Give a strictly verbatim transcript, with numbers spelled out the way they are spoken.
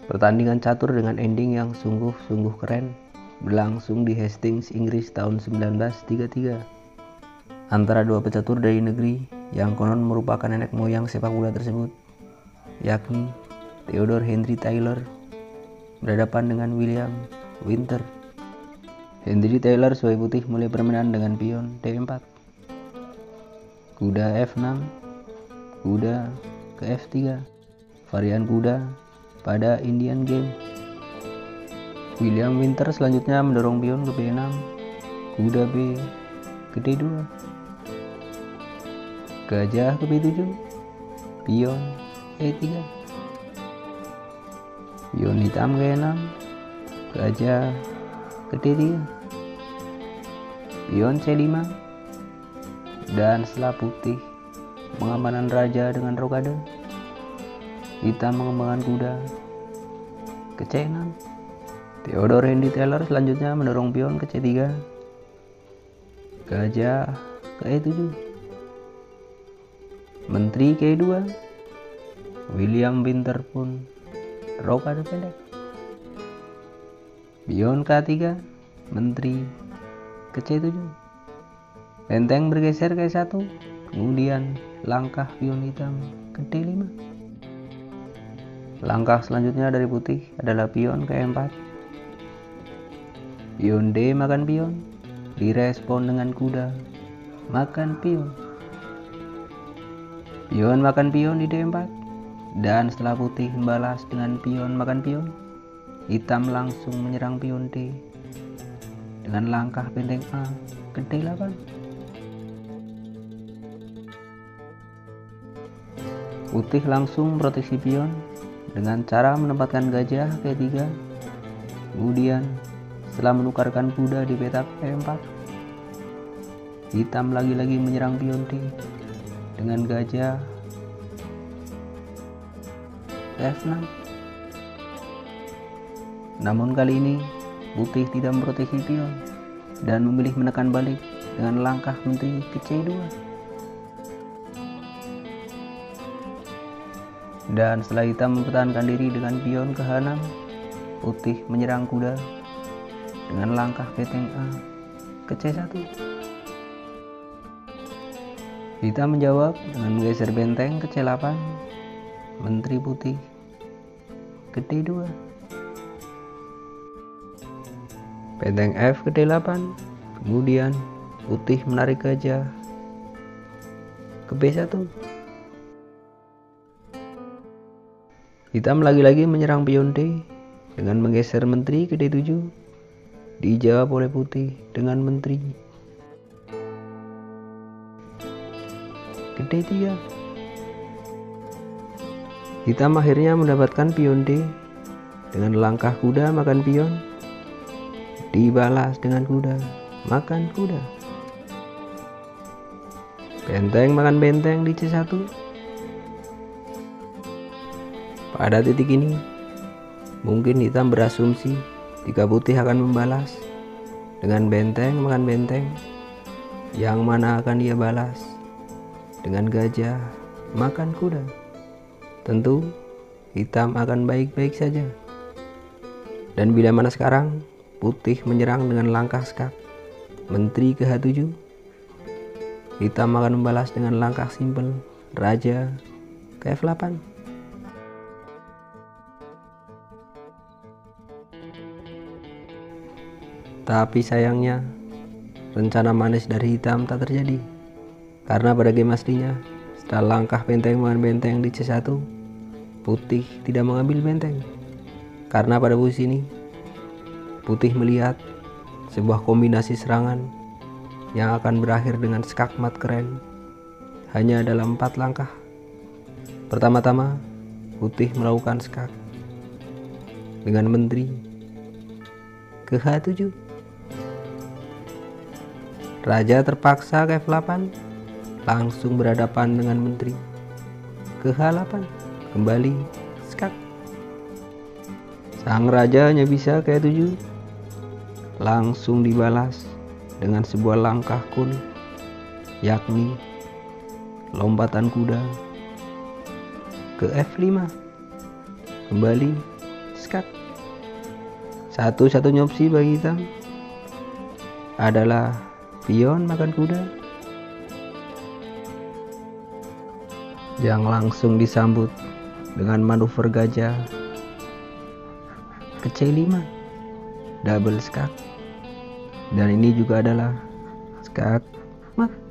Pertandingan catur dengan ending yang sungguh-sungguh keren berlangsung di Hastings, Inggris tahun seribu sembilan ratus tiga puluh tiga antara dua pecatur dari negeri yang konon merupakan nenek moyang sepak bola tersebut, yakni Theodore Henry Taylor berhadapan dengan William Winter. Henry Taylor sebagai putih mulai permainan dengan pion D empat, kuda F enam, kuda ke F tiga, varian kuda pada Indian Game. William Winter selanjutnya mendorong pion ke B enam, kuda B ke D dua, gajah ke B tujuh, pion E tiga, pion hitam ke E enam, gajah ke D tiga, pion C lima, dan setelah putih pengamanan raja dengan rokade, hitam mengembangkan kuda ke C enam. Theodore Henry Taylor selanjutnya mendorong pion ke C tiga, gajah ke E tujuh, menteri ke E dua. William Winter pun rokade pendek, pion K tiga, menteri ke C tujuh, benteng bergeser ke E satu, kemudian langkah pion hitam ke D lima. Langkah selanjutnya dari putih adalah pion ke E empat, pion D makan pion, direspon dengan kuda makan pion, pion makan pion di D empat, dan setelah putih membalas dengan pion makan pion, hitam langsung menyerang pion D dengan langkah benteng A ke D delapan. Putih langsung proteksi pion dengan cara menempatkan gajah ke E tiga, kemudian setelah menukarkan kuda di petak E empat, hitam lagi-lagi menyerang pion D dengan gajah F enam. Namun kali ini putih tidak memproteksi pion dan memilih menekan balik dengan langkah menteri ke C dua. Dan setelah hitam mempertahankan diri dengan pion ke H enam, putih menyerang kuda dengan langkah benteng A ke C satu. Hitam menjawab dengan menggeser benteng ke C delapan, menteri putih ke D dua, benteng F ke D delapan, kemudian putih menarik gajah ke B satu. Hitam lagi-lagi menyerang pion D dengan menggeser menteri ke D tujuh, dijawab oleh putih dengan menteri ke D tiga. Hitam akhirnya mendapatkan pion D dengan langkah kuda makan pion, dibalas dengan kuda makan kuda, benteng makan benteng di C satu. Pada titik ini, mungkin hitam berasumsi jika putih akan membalas dengan benteng makan benteng, yang mana akan dia balas dengan gajah makan kuda. Tentu hitam akan baik-baik saja. Dan bila mana sekarang putih menyerang dengan langkah skak menteri ke H tujuh, hitam akan membalas dengan langkah simpel raja ke F delapan. Tapi sayangnya, rencana manis dari hitam tak terjadi. Karena pada game aslinya, setelah langkah benteng makan benteng di C satu, putih tidak mengambil benteng. Karena pada posisi ini, putih melihat sebuah kombinasi serangan yang akan berakhir dengan skakmat keren hanya dalam empat langkah. Pertama-tama, putih melakukan skak dengan menteri ke H tujuh. Raja terpaksa ke F delapan, langsung berhadapan dengan menteri ke H delapan, kembali skak. Sang raja hanya bisa ke E tujuh, langsung dibalas dengan sebuah langkah kuning, yakni lompatan kuda ke F lima, kembali skak. Satu-satunya opsi bagi hitam adalah pion makan kuda, yang langsung disambut dengan manuver gajah ke C lima, double skak. Dan ini juga adalah skak mat.